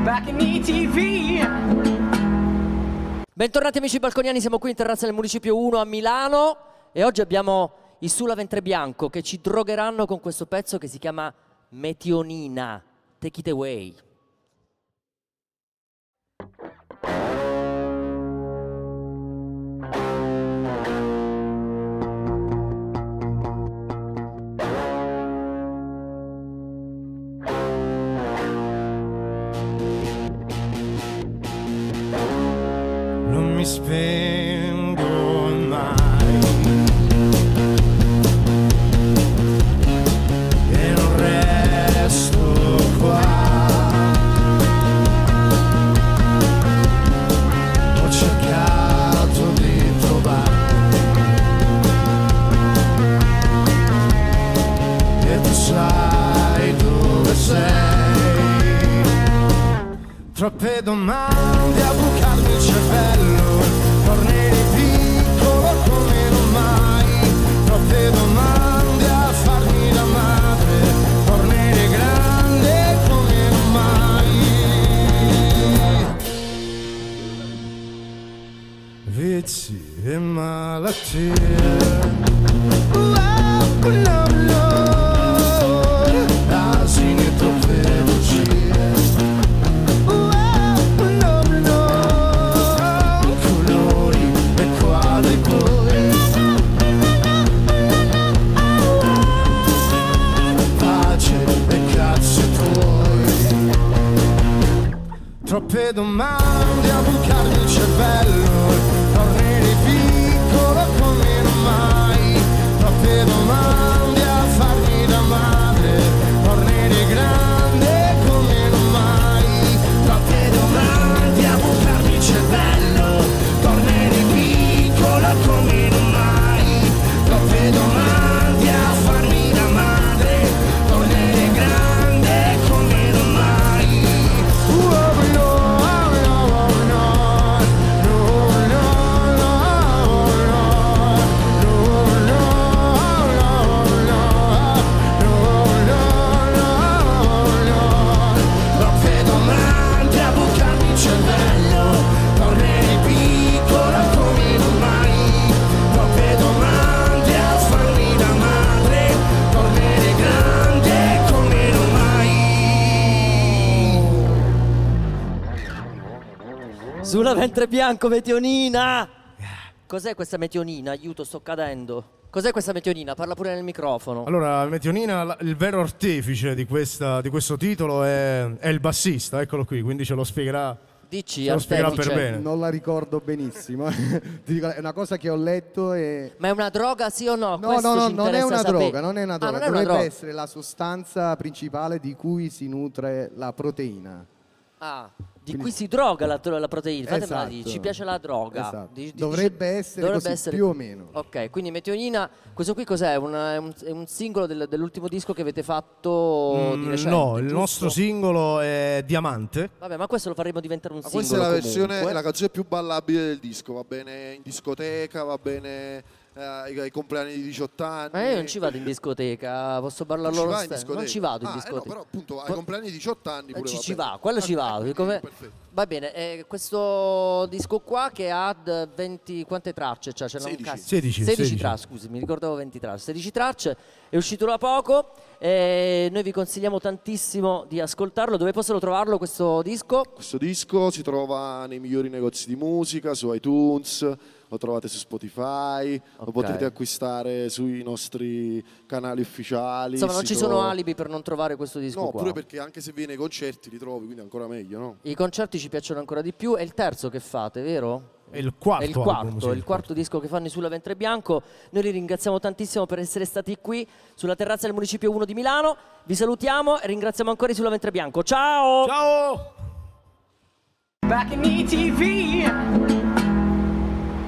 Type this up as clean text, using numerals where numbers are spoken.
back in ETV. Bentornati amici balconiani, siamo qui in terrazza del Municipio 1 a Milano e oggi abbiamo i Sula Ventre Bianco che ci drogheranno con questo pezzo che si chiama Metionina. Take it away. Non mi spengo mai e non resto qua. Ho cercato di trovare e tu sai dove sei. Troppe domande a bucarmi il cervello, tornerei piccolo come non mai. Troppe domande a farmi da madre, tornerei grande come non mai. Vizi e malattie, no, no, asini e troppe bugie. Troppe domande a bucarmi il cervello, tornerei piccolo come non mai. Troppe domande a farmi da madre, tornerei grande come non mai. Troppe domande a bucarmi il cervello, tornerei piccolo come non mai. Troppe domande a farmi da madre, tornerei grande come non mai. Sula Ventre Bianco, Metionina! Cos'è questa Metionina? Aiuto, sto cadendo. Cos'è questa Metionina? Parla pure nel microfono. Allora, Metionina, il vero artefice di questo titolo è il bassista, eccolo qui, quindi ce lo spiegherà. Dici, ce lo spiegherà per artefice. bene. Non la ricordo benissimo. Ti dico, è una cosa che ho letto e... Ma è una droga, sì o no? No, Questo no, ci non è interessa una sapere. droga, non è una droga. non è una Dovrebbe droga. essere la sostanza principale di cui si nutre la proteina. Ah, di Quindi- cui si droga la proteina, fatemela Esatto. dire, ci piace la droga. Esatto. Dici- Dovrebbe essere così, più o meno. Ok, quindi Metionina, questo qui cos'è? È un singolo dell'ultimo disco che avete fatto di recente? No, il giusto? nostro singolo è Diamante. Vabbè, ma questo lo faremo diventare un Ma singolo questa è la versione, comunque. è la canzone più ballabile del disco, va bene in discoteca, va bene ai compleanni di 18 anni. Ma io non ci vado in discoteca, posso Non parlarlo ci lo vai in stesso. discoteca? Non ci vado in No, discoteca. però appunto ai compleanni di 18 anni pure ci va bene. va, quello ci va. quindi Come- perfetto. Va bene, questo disco qua che ha 20, quante tracce? Cioè, 16. 16 tracce, scusi, mi ricordavo 20 tracce. 16 tracce, è uscito da poco e noi vi consigliamo tantissimo di ascoltarlo. Dove possono trovarlo questo disco? Questo disco si trova nei migliori negozi di musica, su iTunes, lo trovate su Spotify, lo Ok. potete acquistare sui nostri canali ufficiali. Insomma, non ci sito- sono alibi per non trovare questo disco No, qua. pure perché anche se viene ai concerti li trovi, quindi ancora meglio, no? I concerti ci piacciono ancora di più. È il terzo che fate, vero? È il quarto, È il album, quarto, sì, il quarto disco che fanno i Sula Ventre Bianco. Noi li ringraziamo tantissimo per essere stati qui sulla terrazza del Municipio 1 di Milano. Vi salutiamo e ringraziamo ancora i Sula Ventre Bianco. Ciao! Ciao! Back in ETV.